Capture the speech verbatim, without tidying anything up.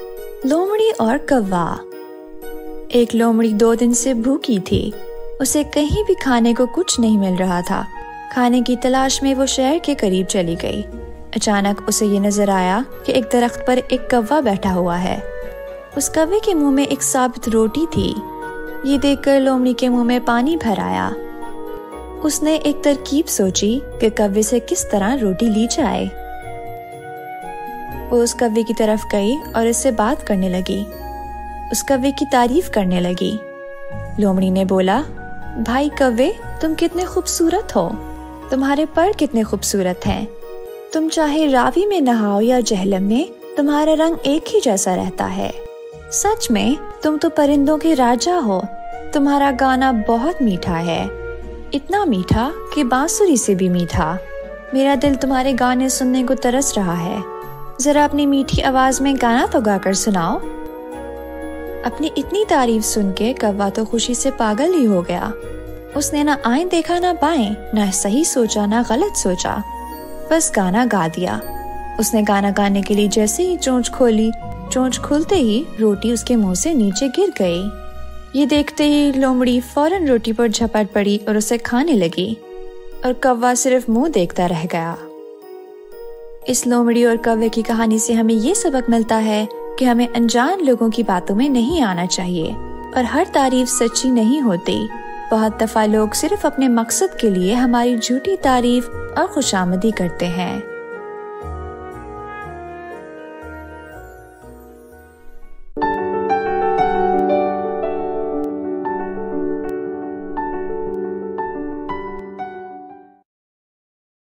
लोमड़ी और कौवा। एक लोमड़ी दो दिन से भूखी थी। उसे कहीं भी खाने को कुछ नहीं मिल रहा था। खाने की तलाश में वो शहर के करीब चली गई। अचानक उसे ये नजर आया कि एक दरख्त पर एक कौवा बैठा हुआ है। उस कौवे के मुंह में एक साबुत रोटी थी। ये देखकर लोमड़ी के मुंह में पानी भर आया। उसने एक तरकीब सोची कि कौवे से किस तरह रोटी ली जाए। वो उस कौवे की तरफ गई और इससे बात करने लगी। उस कौवे की तारीफ करने लगी। लोमड़ी ने बोला, भाई कौवे, तुम कितने खूबसूरत हो। तुम्हारे पर कितने खूबसूरत हैं। तुम चाहे रावी में नहाओ या जहलम में, तुम्हारा रंग एक ही जैसा रहता है। सच में तुम तो परिंदों के राजा हो। तुम्हारा गाना बहुत मीठा है, इतना मीठा कि बांसुरी से भी मीठा। मेरा दिल तुम्हारे गाने सुनने को तरस रहा है। जरा अपनी मीठी आवाज में गाना तो गाकर सुनाओ। अपनी इतनी तारीफ सुन के कौवा तो खुशी से पागल ही हो गया। उसने ना आएं देखा ना बाएं, ना सही सोचा ना गलत सोचा, बस गाना गा दिया। उसने गाना गाने के लिए जैसे ही चोंच खोली, चोंच खुलते ही रोटी उसके मुंह से नीचे गिर गई। ये देखते ही लोमड़ी फौरन रोटी पर झपट पड़ी और उसे खाने लगी, और कौवा सिर्फ मुंह देखता रह गया। इस लोमड़ी और कौवे की कहानी से हमें ये सबक मिलता है कि हमें अनजान लोगों की बातों में नहीं आना चाहिए, और हर तारीफ सच्ची नहीं होती। बहुत दफा लोग सिर्फ अपने मकसद के लिए हमारी झूठी तारीफ और खुशामदी करते हैं।